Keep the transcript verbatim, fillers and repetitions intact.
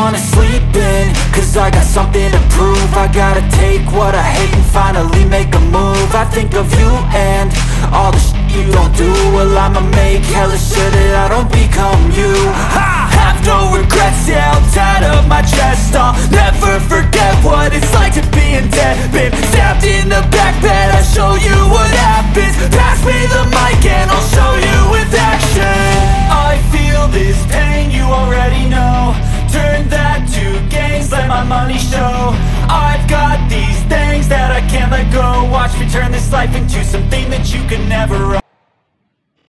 wanna sleep in, cause I got something to prove. I gotta take what I hate and finally make a move. I think of you and all the shit you don't do. Well, I'ma make hella sure that I don't become you. I have no regrets, yeah, I'll tie up my chest. I'll never forget what it's like to be in debt. Been stabbed in the back bed, I'll show you what happens. Pass me the mic and I'll show you with action. I feel this pain, you already know. Turn that to gains, let my money show. I've got these things that I can't let go. Watch me turn this life into something that you could never own.